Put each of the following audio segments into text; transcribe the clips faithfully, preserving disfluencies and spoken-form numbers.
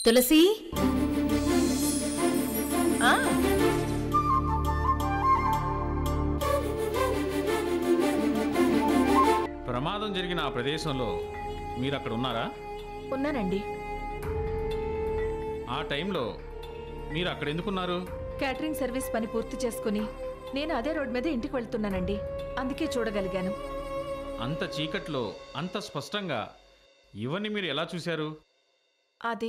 తులసి ప్రమాదం జరిగిన ఆ ప్రదేశంలో మీరు అక్కడ ఉన్నారా? ఉన్నానండి. ఆ టైంలో మీరు అక్కడ ఎందుకున్నారు? క్యాటరింగ్ సర్వీస్ పని పూర్తి చేసుకుని నేను అదే రోడ్ మీద ఇంటికి వెళ్తున్నానండి. అందుకే చూడగలిగాను. అంత చీకట్లో అంత స్పష్టంగా ఇవన్నీ మీరు ఎలా చూశారు? అది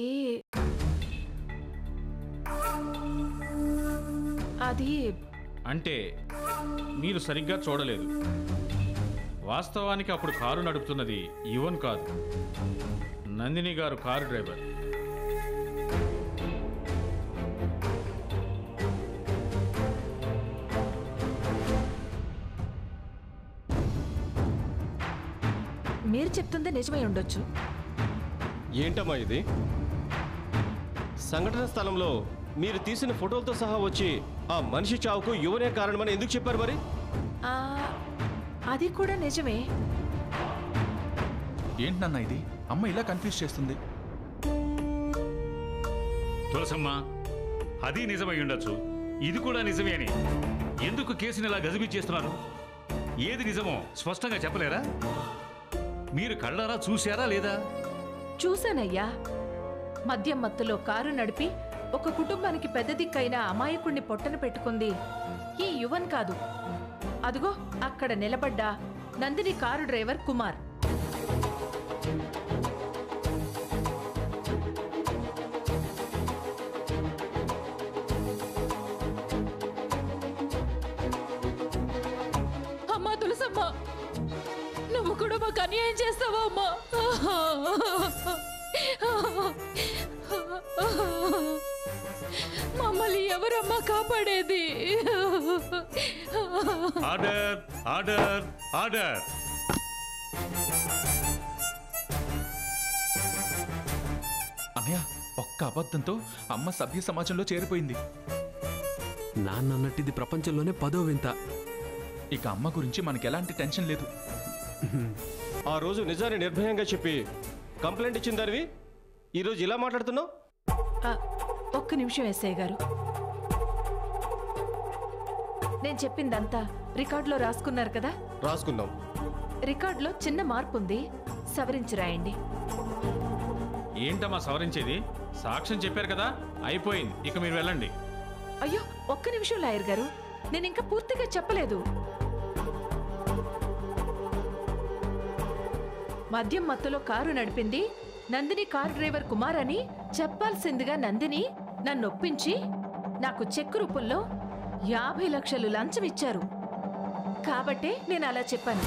అది అంటే మీరు సరిగ్గా చూడలేదు. వాస్తవానికి అప్పుడు కారు నడుపుతున్నది యువన్ కాదు, నందిని గారు కారు డ్రైవర్. మీరు చెప్తుంది నిజమై ఉండొచ్చు. ఏంటమ్మా ఇది? సంఘటన స్థలంలో మీరు తీసిన ఫోటోలతో సహా వచ్చి ఆ మనిషి చావుకు యువనే కారణమని ఎందుకు చెప్పారు మరి? అది కూడా నిజమే. ఏంటన్నా ఇది? అమ్మ ఇలా కన్ఫ్యూజ్ చేస్తుంది. తులసమ్మ, అది నిజమై ఉండొచ్చు, ఇది కూడా నిజమే అని ఎందుకు కేసుని ఇలా గజిబిజి చేస్తున్నారు? ఏది నిజమో స్పష్టంగా చెప్పలేరా? మీరు కళ్ళారా చూశారా లేదా? చూశానయ్యా. మద్యం మత్తులో కారు నడిపి ఒక కుటుంబానికి పెద్ద దిక్కైన అమాయకుణ్ణి పొట్టన పెట్టుకుంది ఈ యువన్ కాదు. అదుగో అక్కడ నిలబడ్డ నందిని కారు డ్రైవర్ కుమార్. అమ్మా తులసమ్మ, నువ్వు కూడా మాకు అన్యాయం చేస్తావా అమ్మా? మమ్మల్ని ఎవరమ్మా కాపాడేది? Order order order. అన్నయ్య, ఒక్క అబద్ధంతో అమ్మ సభ్య సమాజంలో చేరిపోయింది. నాన్న అన్నట్టు ఇది ప్రపంచంలోనే పదో వింత. ఇక అమ్మ గురించి మనకి ఎలాంటి టెన్షన్ లేదు. ఆ రోజు నిజాన్ని నిర్భయంగా చెప్పి కంప్లైంట్ ఇచ్చిన దానివి ఈరోజు ఇలా మాట్లాడుతున్నావు? ఒక్క నిమిషం ఎస్ఐ గారు, నేను చెప్పిందంతా రికార్డులో రాసుకున్నారు కదా? రాసుకుందాం. రికార్డులో చిన్న మార్పు ఉంది, సవరించి రాయండి. ఏంటమ్మా సవరించేది? సాక్ష్యం చెప్పారు కదా, అయిపోయింది, ఇక మీరు వెళ్ళండి. అయ్యో ఒక్క నిమిషం లాయర్ గారు, నేను ఇంకా పూర్తిగా చెప్పలేదు. మద్యం మత్తులో కారు నడిపింది నందిని కారు డ్రైవర్ కుమార్ అని చెప్పాల్సిందిగా నందిని నన్ను ఒప్పించి నాకు చెక్కు రూపంలో యాభై లక్షలు లంచం ఇచ్చారు. కాబట్టే నేను అలా చెప్పాను.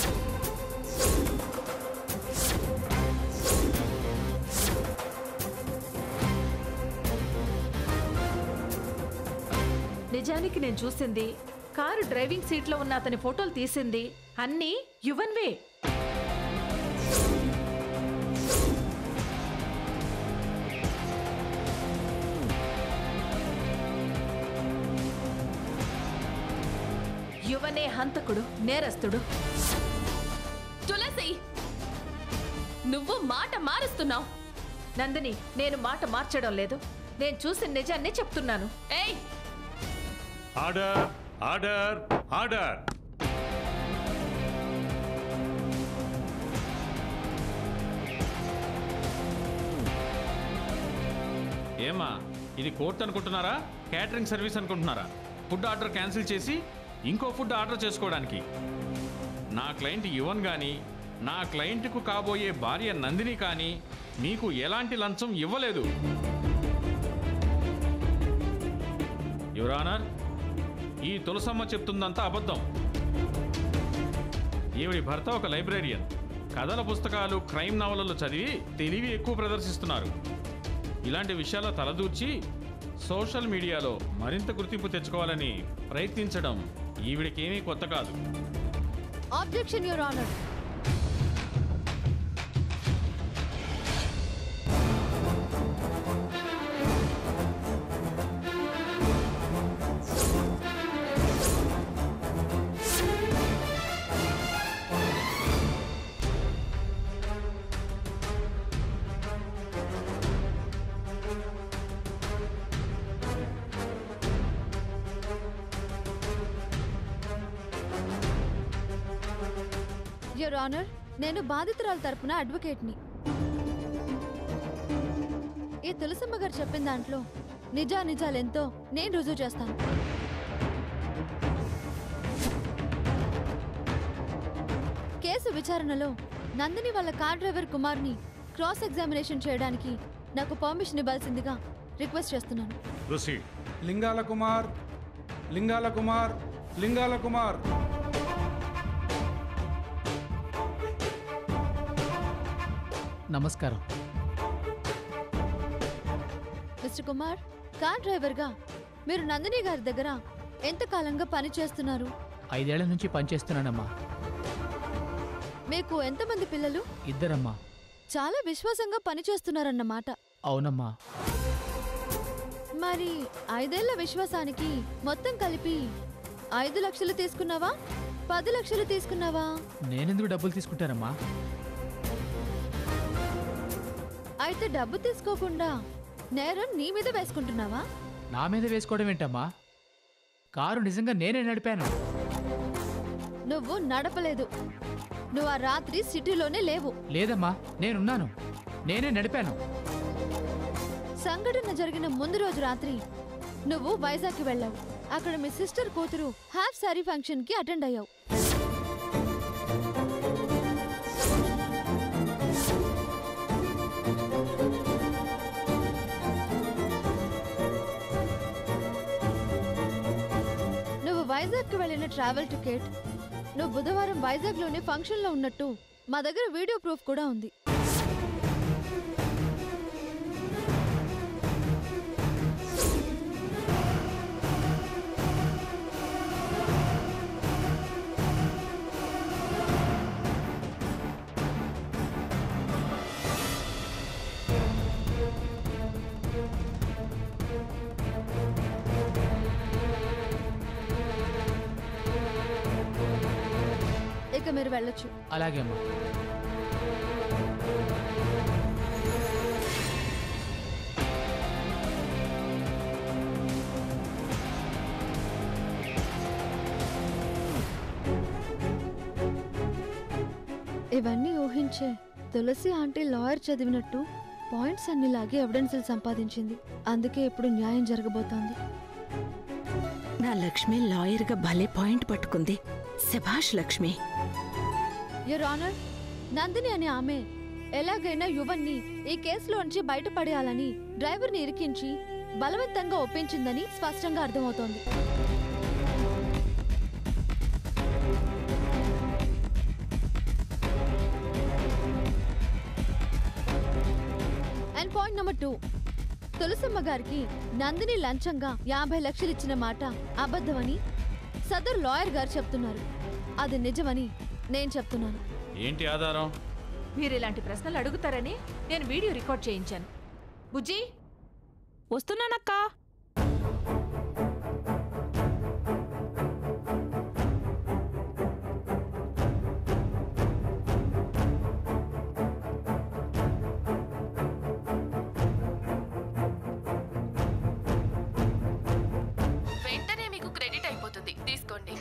నిజానికి నేను చూసింది, కారు డ్రైవింగ్ సీట్లో ఉన్న అతని ఫోటోలు తీసింది అన్నీ యువన్వే. యువనే హంతకుడు, నేరస్తుడు. తులసి, నువ్వు మాట మారుస్తున్నావు. నందిని, నేను మాట మార్చడం లేదు, నేను చూసిన నిజాన్ని చెప్తున్నాను. ఏయ్, ఆర్డర్ ఆర్డర్ ఆర్డర్. ఏమా ఇది కోర్టు అనుకుంటున్నారా, క్యాటరింగ్ సర్వీస్ అనుకుంటున్నారా? ఫుడ్ ఆర్డర్ క్యాన్సిల్ చేసి ఇంకో ఫుడ్ ఆర్డర్ చేసుకోవడానికి. నా క్లయింట్ యువన్ కానీ నా క్లయింట్కు కాబోయే భార్య నందిని కానీ మీకు ఎలాంటి లంచం ఇవ్వలేదు. యువర్ ఆనర్, ఈ తులసమ్మ చెప్తుందంతా అబద్ధం. ఈవిడి భర్త ఒక లైబ్రేరియన్. కథల పుస్తకాలు, క్రైమ్ నవలలు చదివి తెలివి ఎక్కువ ప్రదర్శిస్తున్నారు. ఇలాంటి విషయాల్లో తలదూర్చి సోషల్ మీడియాలో మరింత గుర్తింపు తెచ్చుకోవాలని ప్రయత్నించడం ఈవిడికేమీ కొత్త కాదు. Objection your honour. Your honour, నేను బాధితురాల తరపున అడ్వకేట్ని. ఈ తులసమ్మ గారు చెప్పిన దాంట్లో నిజా నిజాలెంతో నేను రుజువు చేస్తాను. కేసు విచారణలో నందిని వాళ్ళ కార్ డ్రైవర్ కుమార్ని క్రాస్ ఎగ్జామినేషన్ చేయడానికి నాకు పర్మిషన్ ఇవ్వాల్సిందిగా రిక్వెస్ట్ చేస్తున్నాను. ప్రొసీడ్. లింగాల కుమార్, లింగాల కుమార్, లింగాల కుమార్. నమస్కారం. మిస్టర్ కుమార్, కార్ డ్రైవర్గా మీరు నందిని గారి దగ్గర ఎంతకాలంగా పని చేస్తున్నారు? ఐదేళ్ల నుంచి పనిచేస్తున్నానమ్మా. మీకు ఎంతమంది పిల్లలు? ఇద్దరమ్మా. చాలా విశ్వాసంగా పనిచేస్తున్నారన్నమాట. అవునమ్మా. మరి ఐదేళ్ల విశ్వాసానికి మొత్తం కలిపి ఐదు లక్షలు తీసుకున్నావా, పది లక్షలు తీసుకున్నావా? నేనెందుకు డబ్బులు తీసుకుంటానమ్మా? అయితే డబ్బు తీసుకోకుండా నేరం నీ మీద వేసుకుంటున్నావా? నా మీద వేసుకోవడం ఏంటమ్మా? కారు నిజంగా నేనే నడిపాను. నువ్వు నడపలేదు. నువ్వు ఆ రాత్రి సిటీలోనే లేవు. లేదమ్మా, నేనున్నాను. నేనే నడిపాను. సంఘటన జరిగిన ముందు రోజు రాత్రి నువ్వు వైజాగ్కి వెళ్ళావు. అక్కడ మీ సిస్టర్ కూతురు హాఫ్ సారీ ఫంక్షన్ కి అటెండ్ అయ్యావు. నువ్వు వైజాగ్కి వెళ్ళిన ట్రావెల్ టికెట్, నువ్వు బుధవారం వైజాగ్లోనే ఫంక్షన్లో ఉన్నట్టు మా దగ్గర వీడియో ప్రూఫ్ కూడా ఉంది. ఇక మీరు వెళ్ళొచ్చు. అలాగే అమ్మా. ఇవన్నీ ఊహించే తులసి ఆంటీ లాయర్ చదివినట్టు పాయింట్స్ అన్ని లాగే ఎవిడెన్సులు సంపాదించింది. అందుకే ఇప్పుడు న్యాయం జరగబోతోంది. నా లక్ష్మి లాయర్గా భలే పాయింట్ పట్టుకుంది. శభాష్ లక్ష్మి. యువర్ ఆనర్, నందిని అనే ఆమె ఎలాగైనా యువన్ని ఈ కేసులోంచి బయటపడేయాలని డ్రైవర్ని ఇరికించి బలవంతంగా ఒప్పించిందని స్పష్టంగా అర్థమవుతోంది. And point number two, Tulasamma గారికి నందిని లంచంగా యాభై లక్షలు ఇచ్చిన మాట అబద్ధమని సదరు లాయర్ గారు చెప్తున్నారు. అది నిజమని నేను చెప్తున్నాను. ఏంటి ఆధారం? మీరు ఇలాంటి ప్రశ్నలు అడుగుతారని నేను వీడియో రికార్డ్ చేయించాను. బుజ్జి, వస్తున్నానక్కా. వెంటనే మీకు క్రెడిట్ అయిపోతుంది, తీసుకోండి.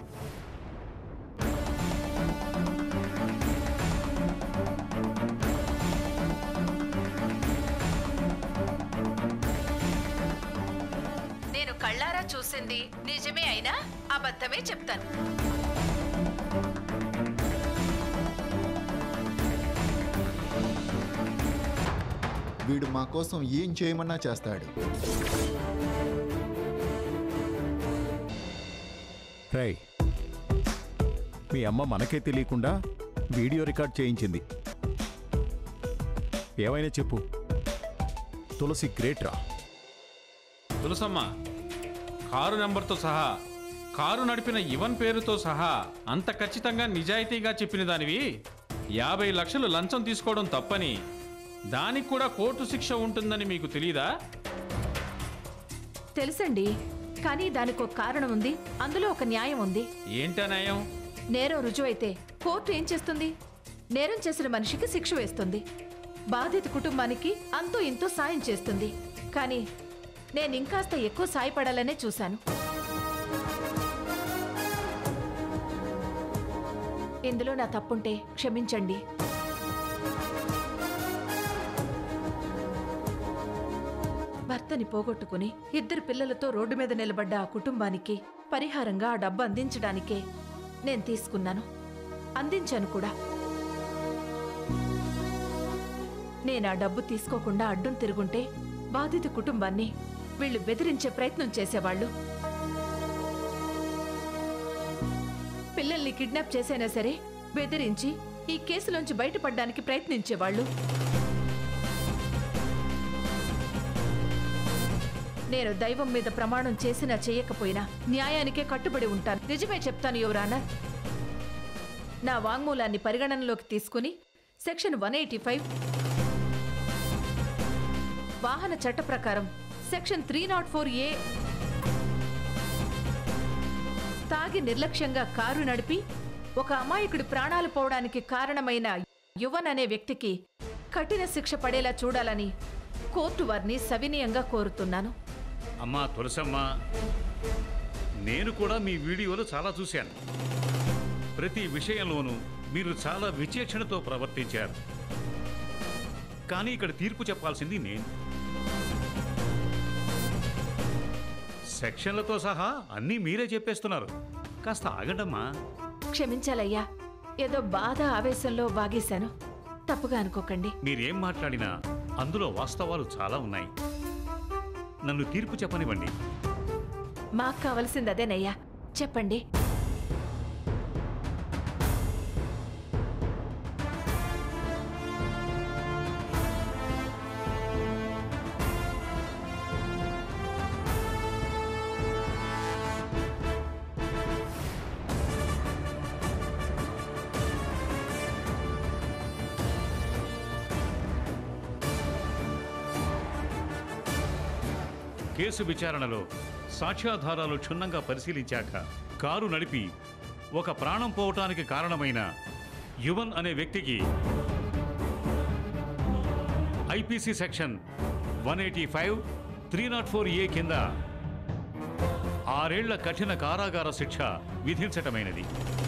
నేను కళ్ళారా చూసింది నిజమే అయినా అబద్ధమే చెప్తాను. వీడు మా కోసం ఏం చేయమన్నా చేస్తాడు. రై, మీ అమ్మ మనకే తెలియకుండా వీడియో రికార్డ్ చేయించింది. ఏమైనా చెప్పు, తులసి గ్రేట్ రా. తులసమ్మ, కారు నెంబర్తో సహా, కారు నడిపిన యువన్ పేరుతో సహా అంత ఖచ్చితంగా నిజాయితీగా చెప్పిన దానివి యాభై లక్షలు లంచం తీసుకోవడం తప్పని, దానికి కూడా కోర్టు శిక్ష ఉంటుందని మీకు తెలీదా? తెలుసండి, కానీ దానికి ఒక కారణం ఉంది, అందులో ఒక న్యాయం ఉంది. ఏంటా న్యాయం? నేరం రుజువైతే కోర్టు ఏం చేస్తుంది? నేరం చేసిన మనిషికి శిక్ష వేస్తుంది, బాధిత కుటుంబానికి అంతో ఇంతో సాయం చేస్తుంది. కానీ నేను ఇంకాస్త ఎక్కువ సాయపడాలనే చూశాను. ఇందులో నా తప్పుంటే క్షమించండి. భర్తని పోగొట్టుకుని ఇద్దరు పిల్లలతో రోడ్డు మీద నిలబడ్డ ఆ కుటుంబానికి పరిహారంగా ఆ డబ్బు అందించడానికే నేను తీసుకున్నాను, అందించాను కూడా. నేను ఆ డబ్బు తీసుకోకుండా అడ్డం తిరుగుంటే బాధిత కుటుంబాన్ని వీళ్ళు బెదిరించే ప్రయత్నం చేసేవాళ్ళు. పిల్లల్ని కిడ్నాప్ చేసైనా సరే బెదిరించి ఈ కేసులోంచి బయటపడడానికి ప్రయత్నించేవాళ్ళు. నేను దైవం మీద ప్రమాణం చేసినా చేయకపోయినా న్యాయానికే కట్టుబడి ఉంటాను. నిజమే చెప్తాను యువరానా. నా వాంగ్మూలాన్ని పరిగణనలోకి తీసుకుని సెక్షన్ వన్ ఎయిటీ ఫైవ్ వాహన చట్ట ప్రకారం section three nought four A తాగి నిర్లక్ష్యంగా కారు నడిపి ఒక అమాయకుడి ప్రాణాలు పోవడానికి కారణమైన యువన్ అనే వ్యక్తికి కఠిన శిక్ష పడేలా చూడాలని కోర్టు వారిని సవినయంగా కోరుతున్నాను. అమ్మా తులసమ్మ, నేను కూడా మీ వీడియోలు చాలా చూశాను. ప్రతి విషయంలోనూ మీరు చాలా విచక్షణతో ప్రవర్తించారు. కానీ ఇక్కడ తీర్పు చెప్పాల్సింది నేను. సెక్షన్లతో సహా అన్నీ మీరే చెప్పేస్తున్నారు. కాస్త ఆగండమ్మా. క్షమించాలయ్యా, ఏదో బాధ ఆవేశంలో వాగేశాను, తప్పుగా అనుకోకండి. మీరేం మాట్లాడినా అందులో వాస్తవాలు చాలా ఉన్నాయి. నన్ను తీర్పు చెప్పనివ్వండి. మాకు కావలసింది అదేనయ్యా, చెప్పండి. కేసు విచారణలో సాక్ష్యాధారాలు క్షుణ్ణంగా పరిశీలించాక కారు నడిపి ఒక ప్రాణం పోవటానికి కారణమైన యువన్ అనే వ్యక్తికి IPC section one eighty five three nought four A కింద ఆరేళ్ల కఠిన కారాగార శిక్ష విధించటమైనది.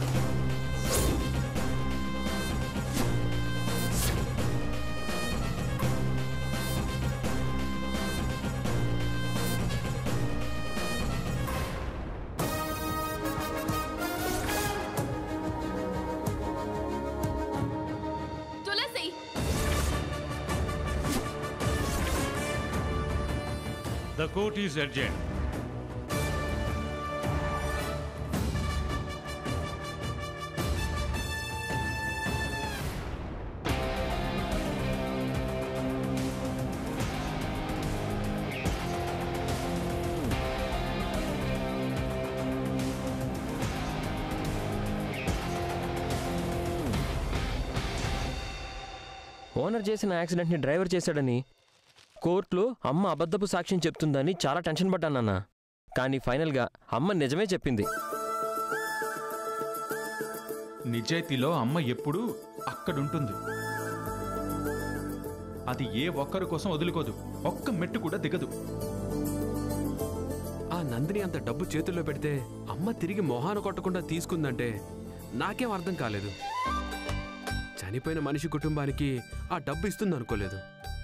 The court is adjourned. Owner చేసిన యాక్సిడెంట్ని డ్రైవర్ చేశాడని కోర్టులో అమ్మ అబద్ధపు సాక్ష్యం చెప్తుందని చాలా టెన్షన్ పడ్డానన్న. కానీ ఫైనల్గా అమ్మ నిజమే చెప్పింది. నిజాయితీలో అమ్మ ఎప్పుడూ అక్కడుంటుంది. అది ఏ ఒక్కరి కోసం వదులుకోదు, ఒక్క మెట్టు కూడా దిగదు. ఆ నందిని అంత డబ్బు చేతుల్లో పెడితే అమ్మ తిరిగి మొహాన కొట్టకుండా తీసుకుందంటే నాకేం అర్థం కాలేదు. చనిపోయిన మనిషి కుటుంబానికి ఆ డబ్బు ఇస్తుంది అనుకోలేదు.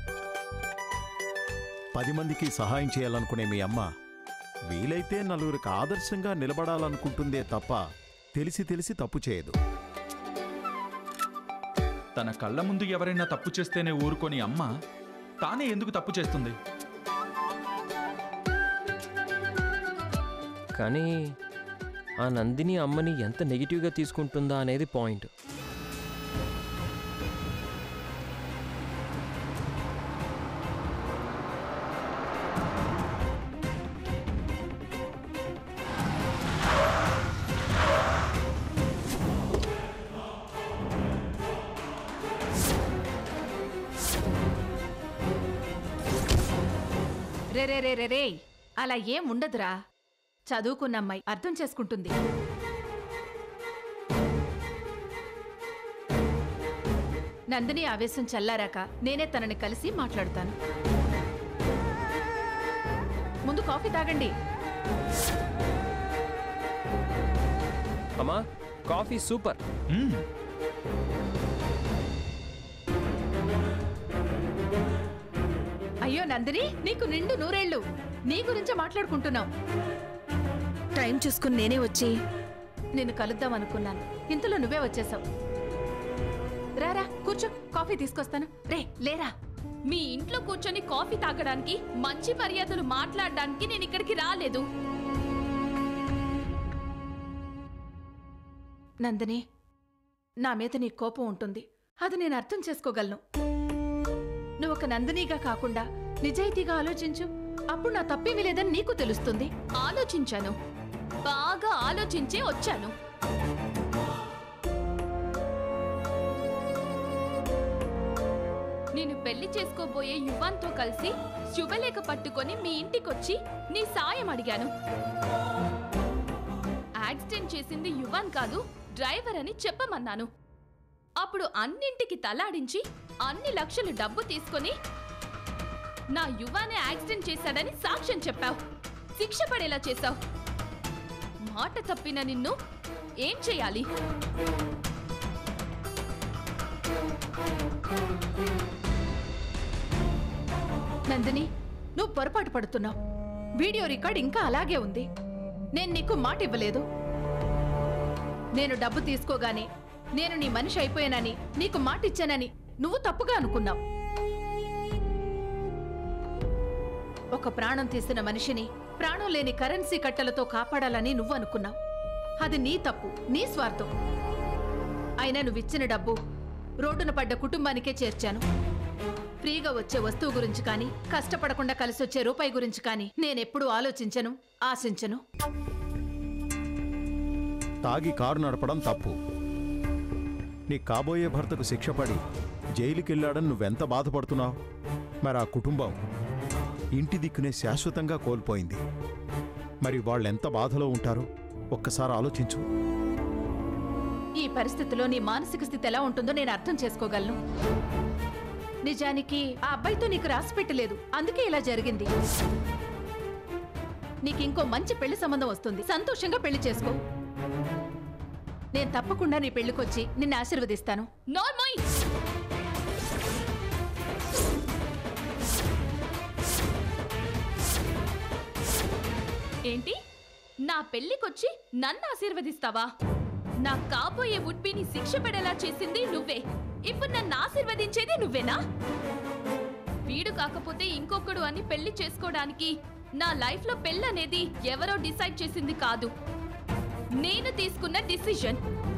పది మందికి సహాయం చేయాలనుకునే మీ అమ్మ వీలైతే నలుగురికి ఆదర్శంగా నిలబడాలనుకుంటుందే తప్ప తెలిసి తెలిసి తప్పు చేయదు. తన కళ్ళ ముందు ఎవరైనా తప్పు చేస్తేనే ఊరుకొని అమ్మ తానే ఎందుకు తప్పు చేస్తుంది? కానీ ఆ నందిని అమ్మని ఎంత నెగిటివ్గా తీసుకుంటుందా అనేది పాయింట్. రే రే రే రే రే అలా ఏం ఉండదురా. చదువుకున్న అమ్మాయి అర్థం చేసుకుంటుంది. నందిని ఆవేశం చల్లారాక నేనే తనని కలిసి మాట్లాడుతాను. ముందు కాఫీ తాగండి. అమ్మా కాఫీ సూపర్. అయ్యో నందిని, నీకు నిండు నూరేళ్లు. నీ గురించే మాట్లాడుకుంటున్నాం. టైం చూసుకుని నేనే వచ్చి నిన్ను కలుద్దాం అనుకున్నాను, ఇంతలో నువ్వే వచ్చేసావు. రారా కూర్చో, కాఫీ తీసుకొస్తాను. రే లేరా. మీ ఇంట్లో కూర్చొని కాఫీ తాగడానికి, మంచి మర్యాదలు మాట్లాడడానికి నేను ఇక్కడికి రాలేదు. నందిని, నా మీద నీ కోపం ఉంటుంది, అది నేను అర్థం చేసుకోగలను. నువ్వు ఒక నందినిగా కాకుండా నిజాయితీగా ఆలోచించు. అప్పుడు నా తప్పేమీ లేదని నీకు తెలుస్తుంది. ఆలోచించాను, బాగా ఆలోచించే వచ్చాను. నేను పెళ్లి చేసుకోబోయే యువాన్తో కలిసి శుభలేఖ పట్టుకొని మీ ఇంటికొచ్చి నీ సాయం అడిగాను. యాక్సిడెంట్ చేసింది యువాన్ కాదు, డ్రైవర్ అని చెప్పమన్నాను. అప్పుడు అన్నింటికి తలాడించి అన్ని లక్షలు డబ్బు తీసుకొని నా యువానే యాక్సిడెంట్ చేశాడని సాక్ష్యం చెప్పావు. శిక్ష పడేలా చేశావు. మాట తప్పిన నిన్ను ఏం చేయాలి? నందిని, నువ్వు పొరపాటు పడుతున్నావు. వీడియో రికార్డ్ ఇంకా అలాగే ఉంది. నేను నీకు మాట ఇవ్వలేదు. నేను డబ్బు తీసుకోగానే నేను నీ మనిషి అయిపోయానని, నీకు మాట ఇచ్చానని నువ్వు తప్పుగా అనుకున్నావు. ఒక ప్రాణం తీసిన మనిషిని ప్రాణం లేని కరెన్సీ కట్టలతో కాపాడాలని నువ్వు అనుకున్నావు. అది నీ తప్పు, నీ స్వార్థం. అయినా నువ్విచ్చిన డబ్బు రోడ్డున పడ్డ కుటుంబానికే చేర్చాను. ఫ్రీగా వచ్చే వస్తువు గురించి కానీ, కష్టపడకుండా కలిసి వచ్చే రూపాయి గురించి కానీ నేనెప్పుడూ ఆలోచించను, ఆశించను. తాగి కారు నడపడం తప్పు. నీ కాబోయే భర్తకు శిక్ష పడి జైలుకెళ్ళాడని నువ్వెంత బాధపడుతున్నావు? మరి ఆ కుటుంబం ఇంటి దిక్కునే శాశ్వతంగా కోల్పోయింది. మరి వాళ్ళెంత బాధలో ఉంటారో ఒక్కసారి ఆలోచించు. ఈ పరిస్థితిలో నీ మానసిక స్థితి ఎలా ఉంటుందో నేను అర్థం చేసుకోగలను. నిజానికి ఆ అబ్బాయితో నీకు రాసి పెట్టలేదు, అందుకే ఇలా జరిగింది. నీకింకో మంచి పెళ్లి సంబంధం వస్తుంది, సంతోషంగా పెళ్లి చేసుకో. నేను తప్పకుండా నీ పెళ్లికొచ్చి నిన్ను ఆశీర్వదిస్తాను. నార్మల్ ఏంటి? నా పెళ్లికొచ్చి నన్ను ఆశీర్వదిస్తావా? నా కాబోయే వుడ్బీని శిక్ష పడేలా చేసింది నువ్వే. ఇప్పుడు నన్ను ఆశీర్వదించేది నువ్వేనా? వీడు కాకపోతే ఇంకొకడు అని పెళ్లి చేసుకోవడానికి నా లైఫ్ లో పెళ్ళనేది ఎవరో డిసైడ్ చేసింది కాదు, నేను తీసుకున్న డిసిజన్.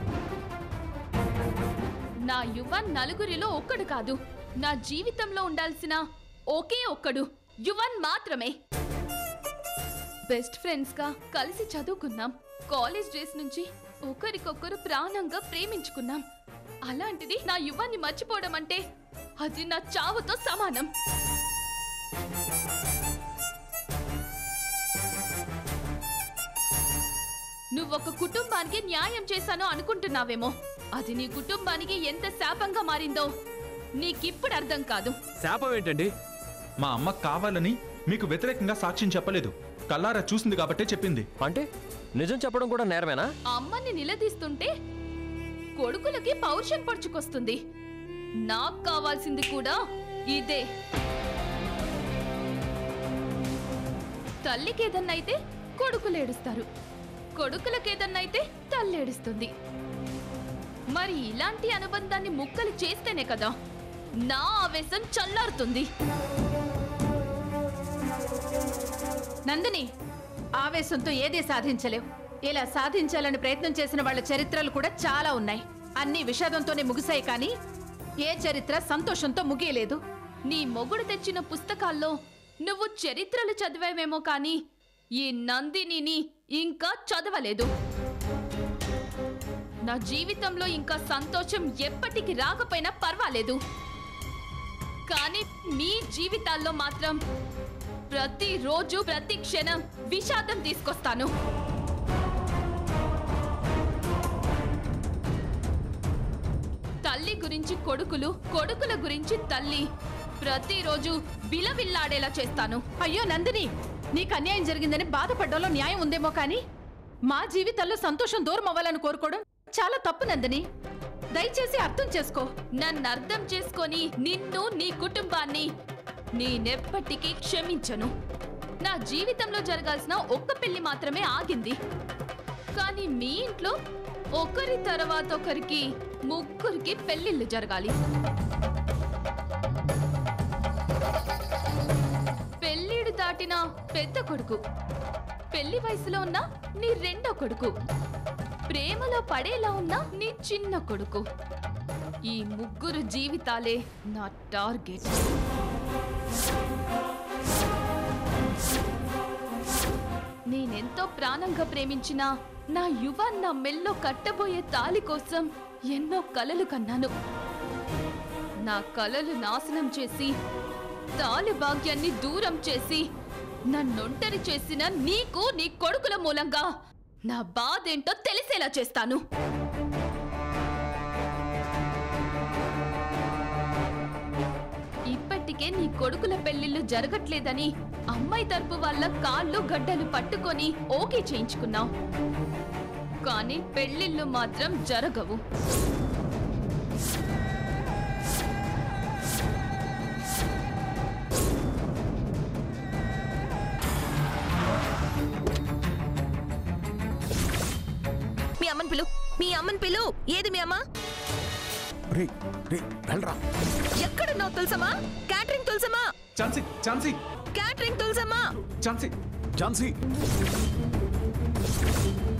నా యువన్ నలుగురిలో ఒక్కడు కాదు, నా జీవితంలో ఉండాల్సిన ఒకే ఒక్కడు యువన్ మాత్రమే. బెస్ట్ ఫ్రెండ్స్ గా కలిసి చదువుకున్నాం. కాలేజ్ డేస్ నుంచి ఒకరికొకరు ప్రాణంగా ప్రేమించుకున్నాం. అలాంటిది నా యువాన్ని మర్చిపోవడం అంటే అది నా చావుతో సమానం. నువ్వొక కుటుంబానికి న్యాయం చేశానో అనుకుంటున్నావేమో, అది నీ కుటుంబానికి ఎంత శాపంగా మారిందో నీకిప్పుడు అర్థం కాదు. శాపం ఏంటండి? మా అమ్మ కావాలని మీకు వ్యతిరేకంగా సాక్ష్యం చెప్పలేదు, కల్లారా చూసింది కాబట్టే చెప్పింది. అంటే నిజం చెప్పడం కూడా నేరమేనా? అమ్మని నిలదీస్తుంటే కొడుకులకి పౌరుషం పరుచుకొస్తుంది. నాకు కావాల్సింది కూడా ఇదే. తల్లికేదన్నైతే కొడుకులేడుస్తారు, కొడుకులకేదన్నైతే తల్లేడుస్తుంది. మరి ఇలాంటి అనుబంధాన్ని ముక్కలు చేస్తేనే కదా నా ఆవేశం చల్లారుతుంది. నందిని, ఆవేశంతో ఏదే సాధించలేవు. ఇలా సాధించాలని ప్రయత్నం చేసిన వాళ్ళ చరిత్రలు కూడా చాలా ఉన్నాయి. అన్ని విషాదంతోనే ముగిశాయి, కానీ ఏ చరిత్ర సంతోషంతో ముగియలేదు. నీ మొగుడు తెచ్చిన పుస్తకాల్లో నువ్వు చరిత్రలు చదివేవేమో కానీ ఈ నందినిని ఇంకా చదవలేదు. నా జీవితంలో ఇంకా సంతోషం ఎప్పటికి రాకపోయినా పర్వాలేదు, కానీ మీ జీవితాల్లో మాత్రం ప్రతిరోజు ప్రతి క్షణం విషాదం తీసుకొస్తాను. తల్లి గురించి కొడుకులు, కొడుకుల గురించి తల్లి ప్రతిరోజు బిలవిల్లాడేలా చేస్తాను. అయ్యో నందిని, నీకు అన్యాయం జరిగిందని బాధపడ్డంలో న్యాయం ఉందేమో, కానీ మా జీవితాల్లో సంతోషం దూరం అవ్వాలని కోరుకోవడం చాలా తప్పు నందిని, దయచేసి అర్థం చేసుకో. నన్ను అర్థం చేసుకొని నిన్ను నీ కుటుంబాన్ని నేనెప్పటికీ క్షమించను. నా జీవితంలో జరగాల్సిన ఒక్క పెళ్లి మాత్రమే ఆగింది, కానీ మీ ఇంట్లో ఒకరి తర్వాత ఒకరికి ముగ్గురికి పెళ్లిళ్ళు జరగాలి. పెళ్లిడు దాటిన పెద్ద కొడుకు, పెళ్లి వయసులో ఉన్న నీ రెండో కొడుకు, ప్రేమలో పడేలా ఉన్న నీ చిన్న కొడుకు, ఈ ముగ్గురు జీవితాలే నా టార్గెట్. నేనెంతో ప్రాణంగా ప్రేమించిన నా యువన్ నా మెల్లో కట్టబోయే తాలి కోసం ఎన్నో కలలు కన్నాను. నా కలలు నాశనం చేసి తాలి భాగ్యాన్ని దూరం చేసి నన్నొంటరి చేసిన నీకు నీ కొడుకుల మూలంగా నా బాధేంటో తెలిసేలా చేస్తాను. ఇప్పటికే నీ కొడుకుల పెళ్లిళ్ళు జరగట్లేదని అమ్మాయి తరపు వాళ్ళ కాళ్ళు గడ్డలు పట్టుకొని ఓకే చేయించుకున్నావు, కానీ పెళ్లిళ్ళు మాత్రం జరగవు. మీ అమ్మని పిలు, మీ అమ్మని పిలు. ఏది మీ అమ్మ? రే రే వెళ్ళరా. ఎక్కడున్నావు తులసమ్మా? Catering Tulasamma, Jhansi Jhansi catering Tulasamma. ఝాన్సీ ఝాన్సీ